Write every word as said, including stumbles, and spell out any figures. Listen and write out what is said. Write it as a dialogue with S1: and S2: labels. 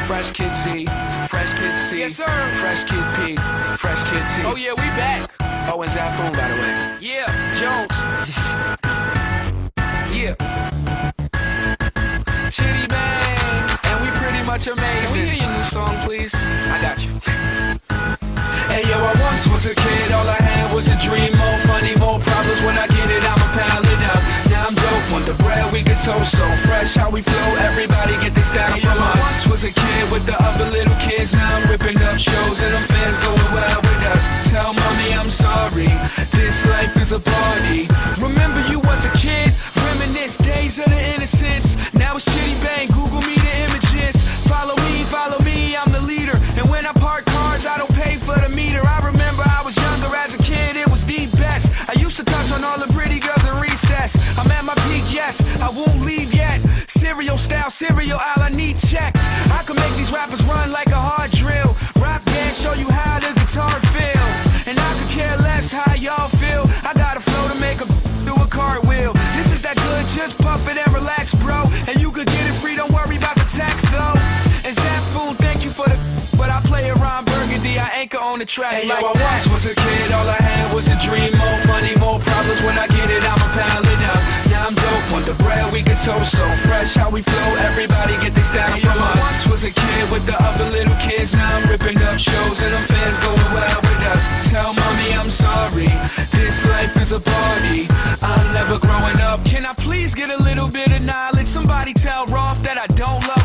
S1: Fresh Kid Z, Fresh Kid C,
S2: Yes, sir.
S1: Fresh Kid P, Fresh Kid T.
S2: Oh yeah, we back.
S1: Oh, and Zafoon, by the way.
S2: Yeah, Jones.
S1: Yeah. Chitty Bang, and we pretty much amazing.
S2: Can we hear your new
S1: song, please? I got you. Hey yo, I once was a kid, all I had was a dream. More money, more problems. When I get it, I'ma pound it up. Now I'm dope on the bread, we get toast so fresh. How we flow, everybody get this down from us. Once was a kid with the other little kids. Now I'm ripping up shows and them fans going wild with us. Tell mommy I'm sorry, this life is a party. Remember you was a kid, reminisce days of the innocence. Now it's Chitty Bang, Google me the images. Follow me, follow me, I'm the leader. And when I park cars, I don't pay for the meter. I remember I was younger as a kid, it was the best. I used to touch on all the pretty girls in recess. I'm at my peak, yes, I won't leave yet. Cereal style, cereal aisle, I need checks. I can make these rappers run like a hard drill. Rock band, show you how the guitar feel. And I could care less how y'all feel. I got a flow to make a do a cartwheel. This is that good, just puff it and relax, bro. And you could get it free, don't worry about the tax, though. And Zafoon, thank you for the but I play around Burgundy, I anchor on the track. Hey, like yo, I once was a kid, all I had was a dream. More money, more problems. When I get it, I'ma pound it up. Now I'm dope on the bread, we get toast so fresh. How we flow, everybody get this down from us. I once was a kid with the other little kids. Now I'm ripping up shows and them fans going wild with us. Tell mommy I'm sorry, this life is a party. I'm never growing up. Can I please get a little bit of knowledge? Somebody tell Rolf that I don't love